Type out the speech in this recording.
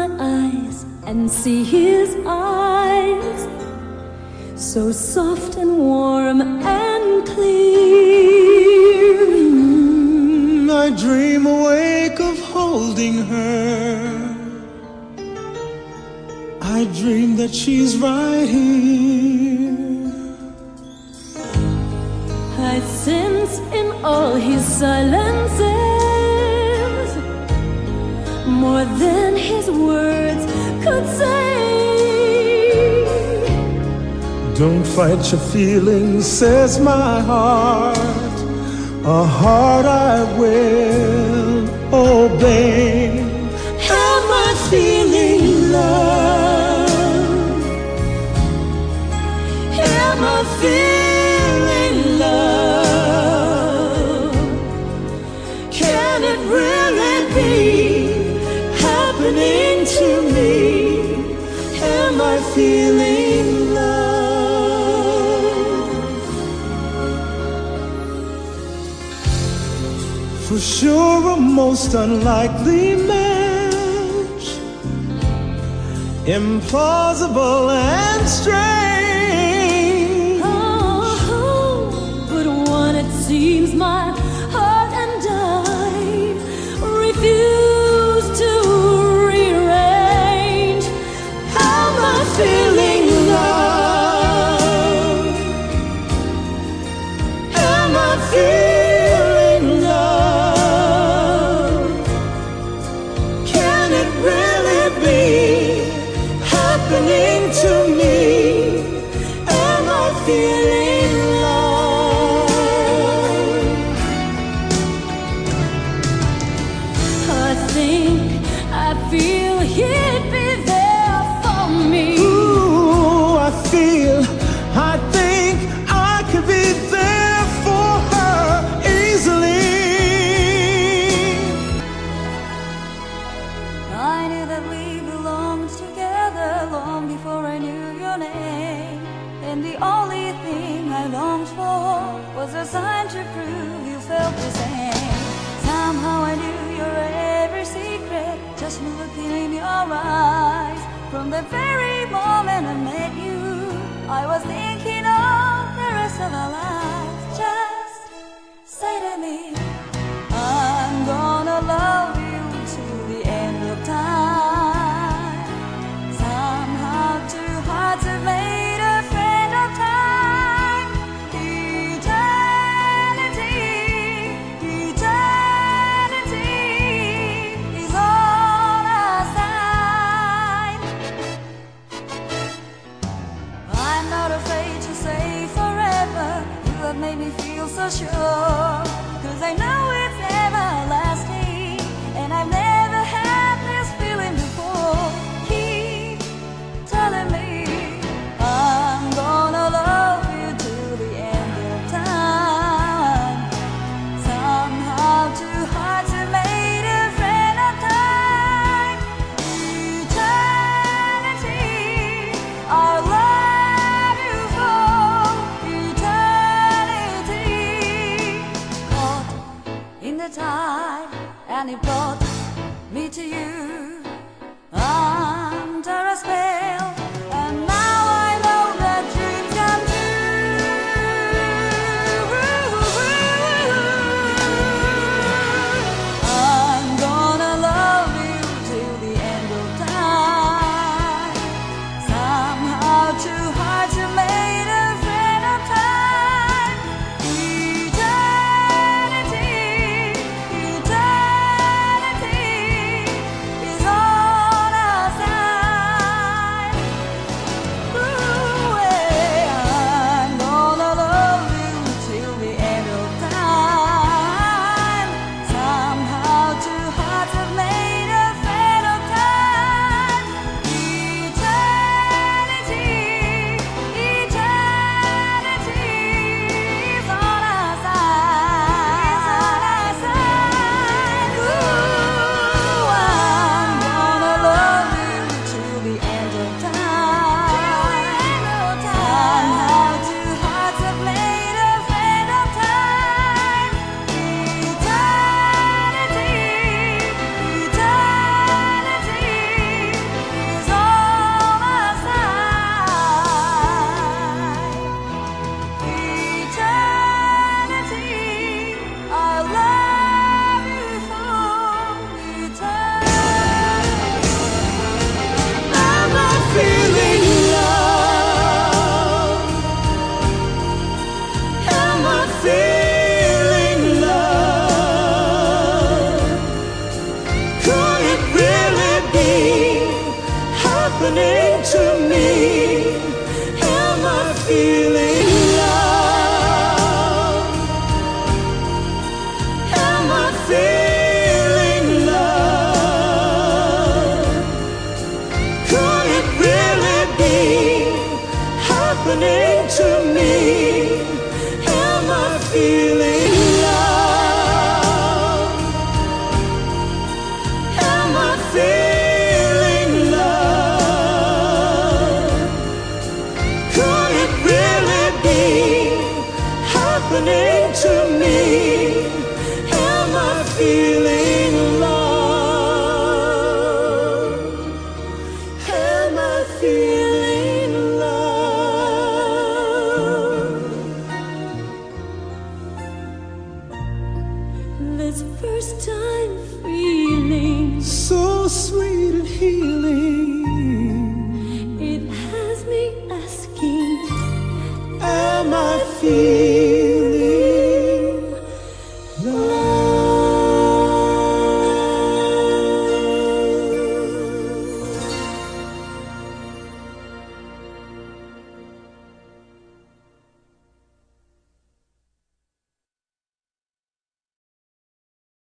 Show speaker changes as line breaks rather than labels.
my eyes and see his eyes, so soft and warm and clear.
I dream awake of holding her. I dream that she's right here.
I sense in all his silences more than his words could say.
Don't fight your feelings, says my heart, a heart I will obey. Am I feeling love? Am I feeling love? Can it really be happening to me? Am I feeling love? For sure, a most unlikely match, implausible and strange.
Oh, but one it seems my heart and I refuse to rearrange.
Am I feeling love? Am I feeling love? Can it really be happening to me? Am I feeling love?
I think, I feel he'd be there for me.
Ooh, I think I could be there for her easily.
I knew that we belonged together long before I knew your name. And the only thing I longed for was a sign to prove you felt the same. Somehow I knew your every secret, just looking in your eyes. From the very moment I met you, I was thinking of the rest of our lives. Just say to me, I'm gonna love you till the end of time. Somehow two hearts have made a friend of time. Eternity is on our side. I'm not afraid to say forever. You have made me feel so sure, 'cause I know it's everlasting, and I've never had this feeling before. Keep telling me I'm gonna love you till the end of time. Somehow two hearts have made a friend of time. Eternity, I'll love you for eternity. Caught in the tide, and it brought me to you. Under a spell, and now I know that dreams come true. I'm gonna love you till the end of time. Somehow two hearts have made a friend of time. Eternity
to me? Am I feeling love? Am I feeling love? Could it really be happening to me? Am I feeling love? Am I feeling love? Could it really be happening to me? Am I feeling love? Am I feeling